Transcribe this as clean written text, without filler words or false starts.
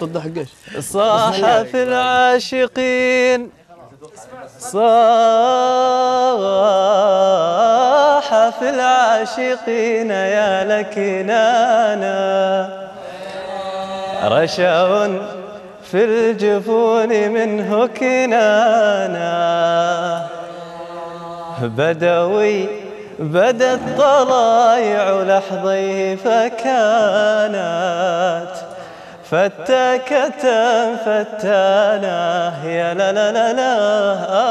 صد حقش صاح في العاشقين، صاح في العاشقين يا لكنانا، رشا في الجفون منه كنانا، بدوي بدت طلايع لحظيه فكانت فتاكة فتانة يا لا لا لا لا